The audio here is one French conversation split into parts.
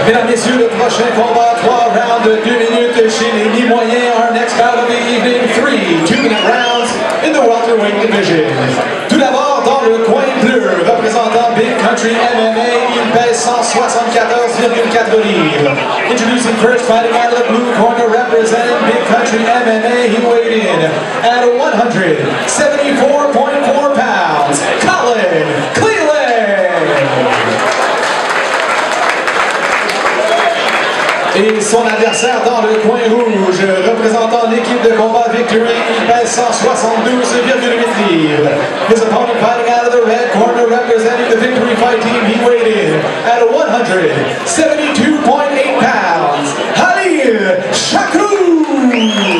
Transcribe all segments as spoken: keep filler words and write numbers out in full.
Mesdames, Messieurs, le prochain combat, trois rounds de deux minutes chez les mi-moyens. Our next bout of the evening, three two-minute rounds in the welterweight division. Tout d'abord, dans le coin bleu, représentant Big Country M M A, il pèse cent soixante-quatorze virgule quatre livres. Introducing first, fighting out of the blue corner, representing Big Country M M A, he weighed in at one hundred seventy-four point four pounds, Colin Cleland. Et son adversaire dans le coin rouge, représentant l'équipe de combat Victory, il pèse cent soixante-douze virgule huit livres. His opponent fighting out of the red corner, representing the Victory Fight Team, he weighed in at one hundred seventy-two point eight pounds, Khalil Chakroun.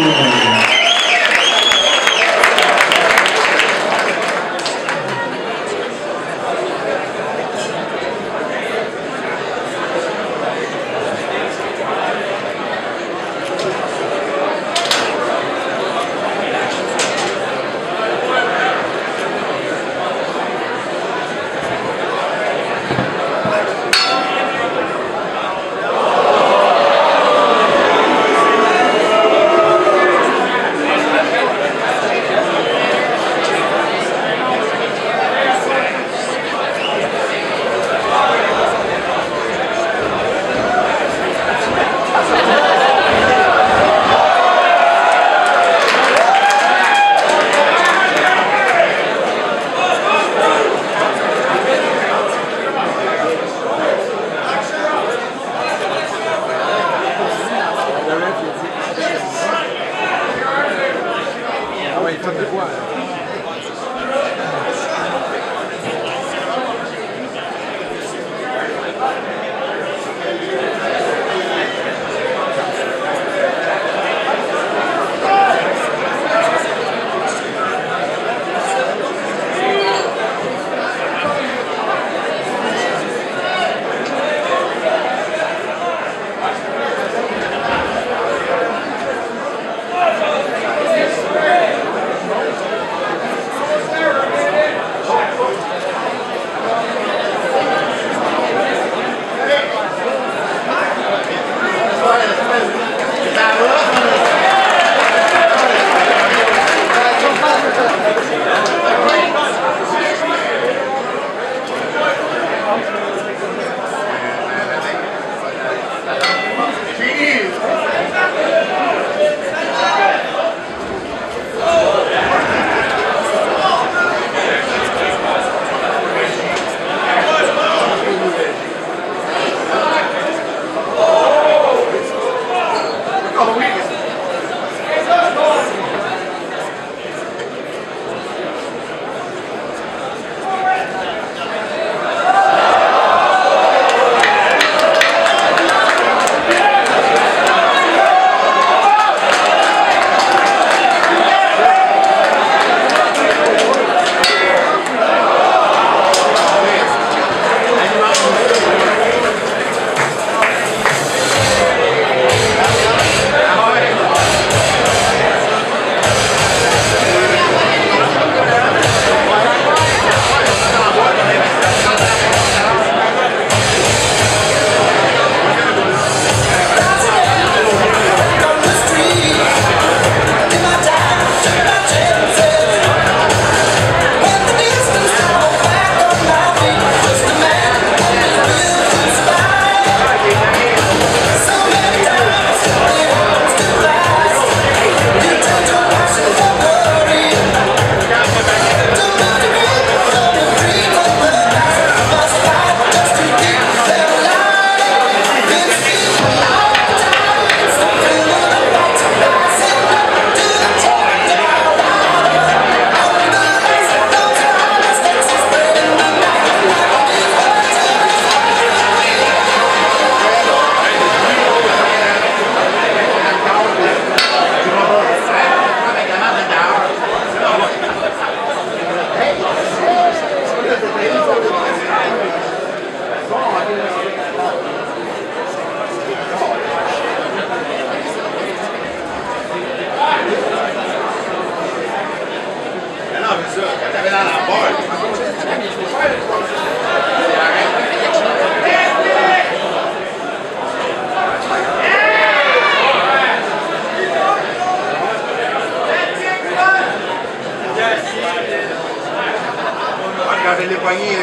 je l'ai pogné.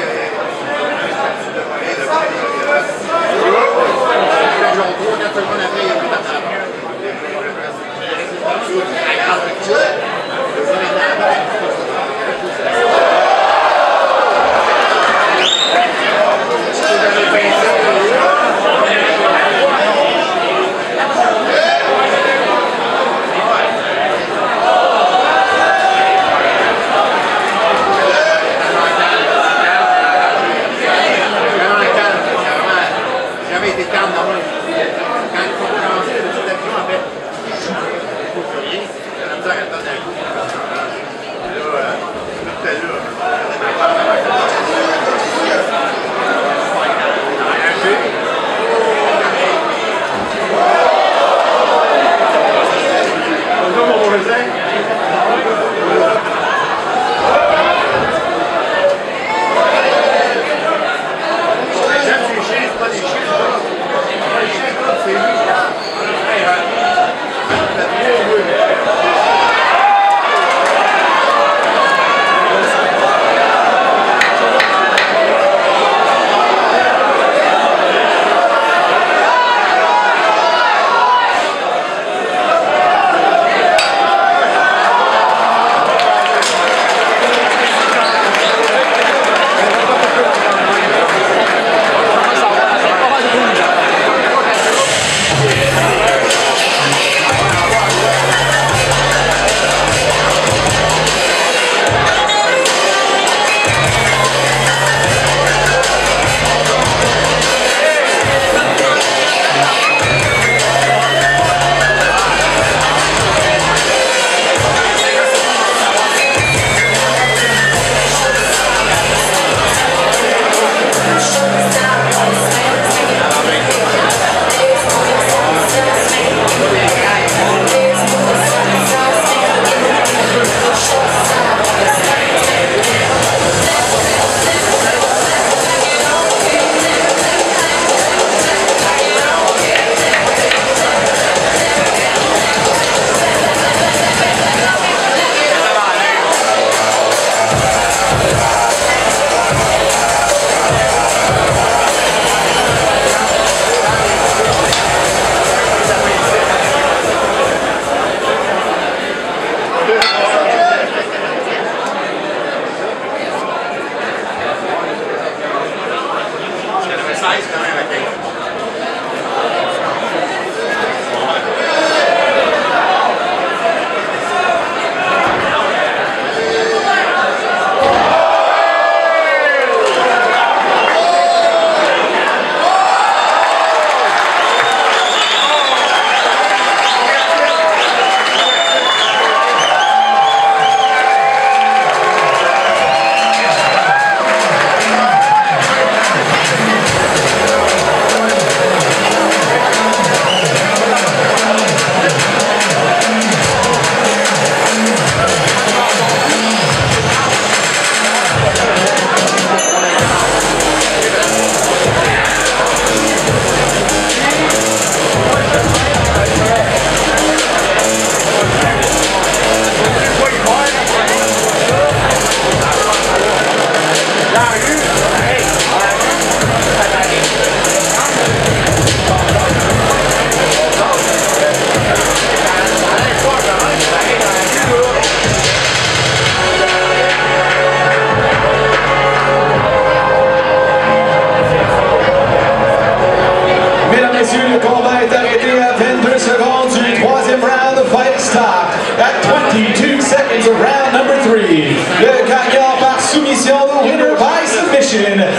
seconds of round number three. Le gagnant par soumission, the winner by submission,